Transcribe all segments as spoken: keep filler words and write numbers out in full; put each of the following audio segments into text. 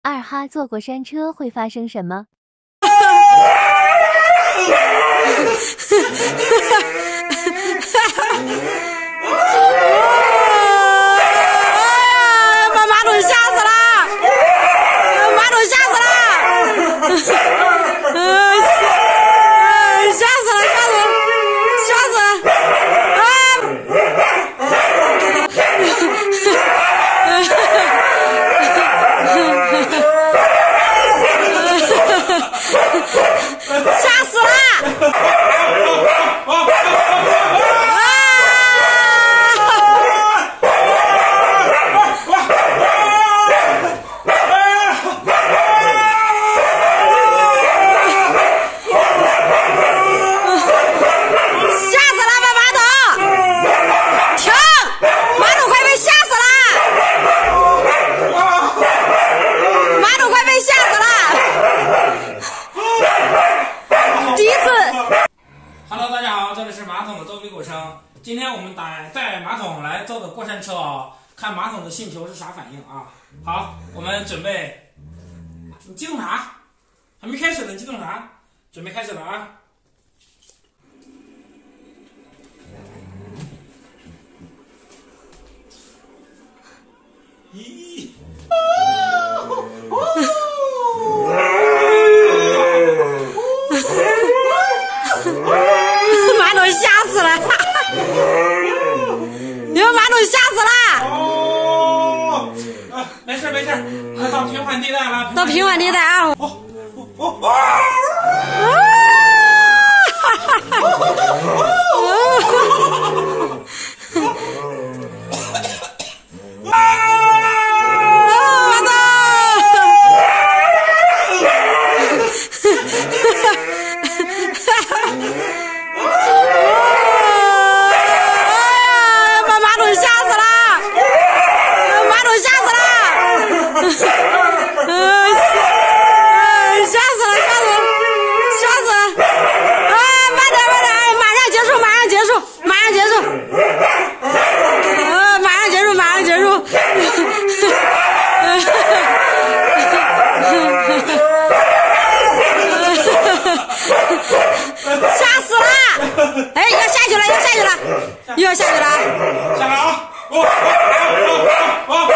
二哈坐过山车会发生什么？ 把马桶吓死了！马桶吓死了！呃，吓死了，吓死了，吓死了！啊！吓死了！ 今天我们带带马桶来坐的过山车啊，看马桶的星球是啥反应啊？好，我们准备，你激动啥？还没开始呢，你激动啥？准备开始了啊！咦！ 马桶吓死了！你们马桶吓死了！ 哦，啊，没事没事，到平缓地带了。 到平缓地带啊！哦哦哦哦！ 吓死了！哎，要下去了，要下去了，又要下去了！ 下来啊！哦哦哦哦哦！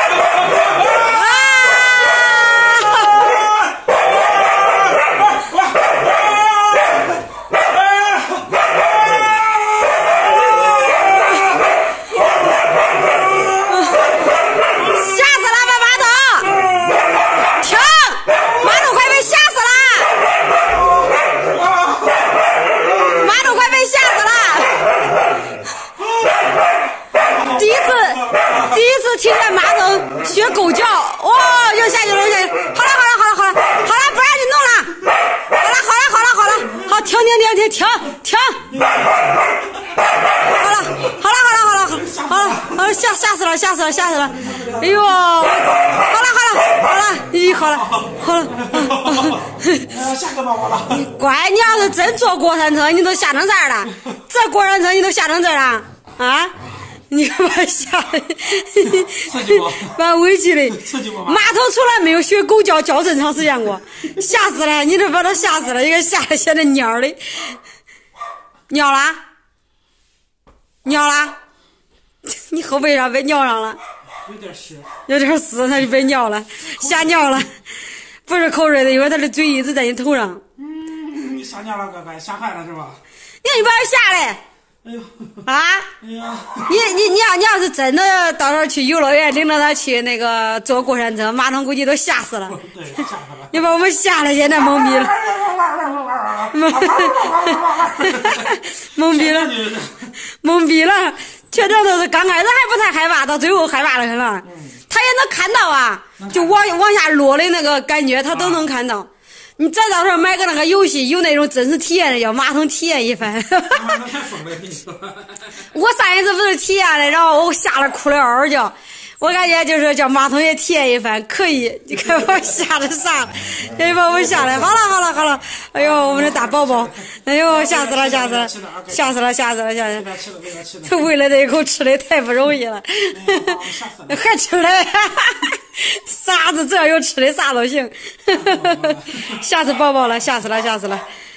听见马桶学狗叫，哇、哦，又下去了，又下去了！好了，好了，好了，好了，好了，不让你弄了！好了，好了，好了，好了，好，停停停停停停！好了，好了，好了，好了，好了，好了，好了，吓吓死了，吓死了，吓死了！哎呦，好了，好了，好了，咦，好了，好了， 下个吧，我了。 乖，你要是真坐过山车，你都吓成这样了，这过山车你都吓成这样了啊！你把我吓的，把我委屈的。马桶从来没有学狗叫叫这么长时间过，吓死了！你这把他吓死了，一个吓得现在蔫的，尿了，尿了，你后背上被尿上了， 有点湿， 有点湿，他就被尿了，吓尿了，不是口水的，因为他的嘴一直在你头上。 嗯，你吓尿了，哥哥，吓坏了是吧？ 你看你把人吓的。 哎呦啊！ 哎呀， 你你你要你要是真的到时候去游乐园领着他去那个坐过山车，马桶估计都吓死了。 对，吓死了。 你把我们吓得现在懵逼了，懵逼了，懵逼了。确实都是刚开始还不太害怕，到最后害怕了很了。他也能看到啊，就往往下落的那个感觉，他都能看到。你再到时候买个那个游戏，有那种真实体验的，叫马桶体验一番。我上一次不是体验的，然后我吓得哭了嗷嗷叫。我感觉就是叫马桶也体验一番，可以。你看我吓得啥？哎，把我吓得，好了好了好了。哎呦，我们的大宝宝，哎呦，吓死了吓死了，吓死了吓死了吓死了！为了这一口吃的太不容易了，还吃了。 啥子只要有吃的啥都行。吓死宝宝了，吓死了，吓死了。